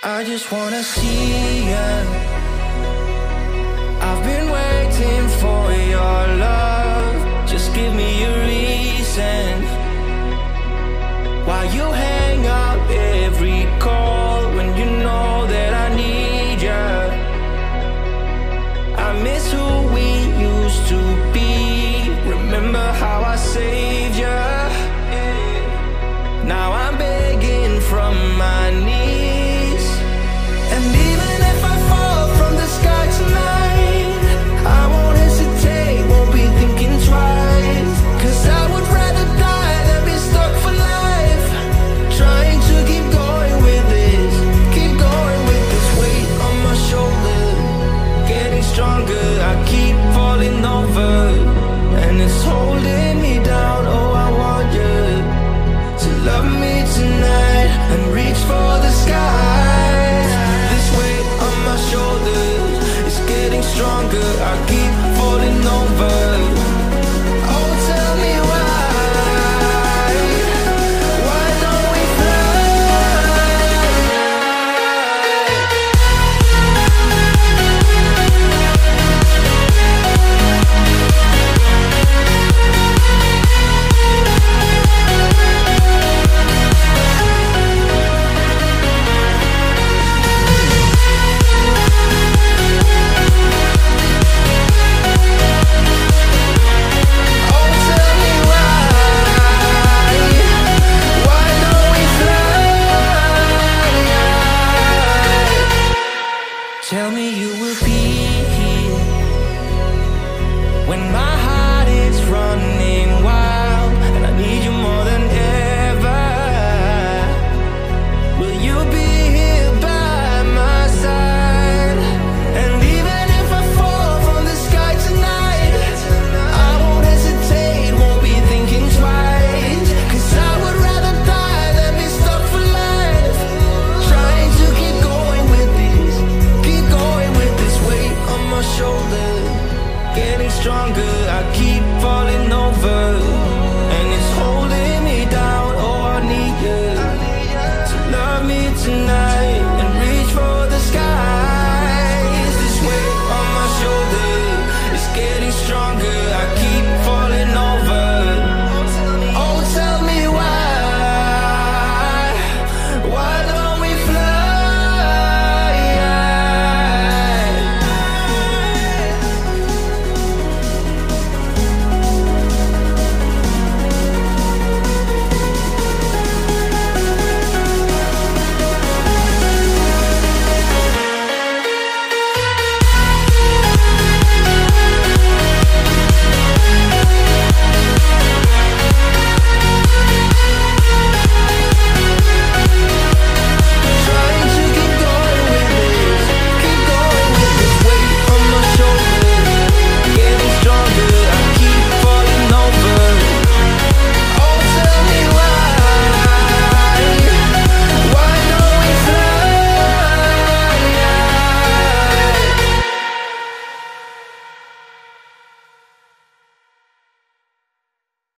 I just wanna see ya. I've been waiting for your love. Just give me a reason why you hang up every call when you know that I need ya. I miss who we used to be. Remember how I saved ya? Now I'm begging from my knees.